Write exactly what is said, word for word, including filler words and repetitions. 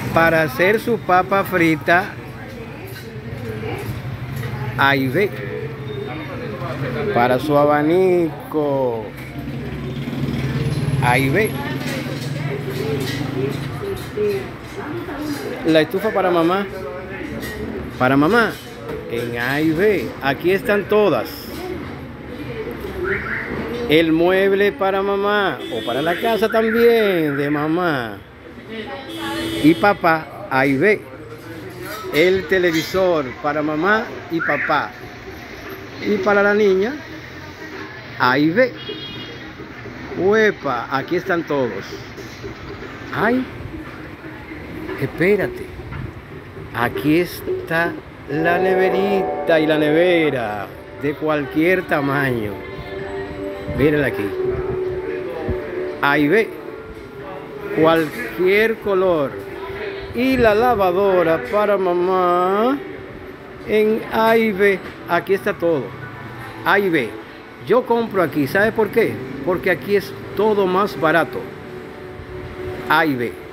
Para hacer su papa frita, A y B. Para su abanico, A y B. La estufa para mamá, para mamá, en A y B. Aquí están todas. El mueble para mamá, o para la casa también, de mamá y papá, A y B. El televisor para mamá y papá. Y para la niña, A y B. Uepa, aquí están todos. Ay, espérate. Aquí está la neverita y la nevera de cualquier tamaño. Mírenla aquí. A y B. Cualquier color. Y la lavadora para mamá en A y B. Aquí está todo. A y B. Yo compro aquí. ¿Sabe por qué? Porque aquí es todo más barato. A y B.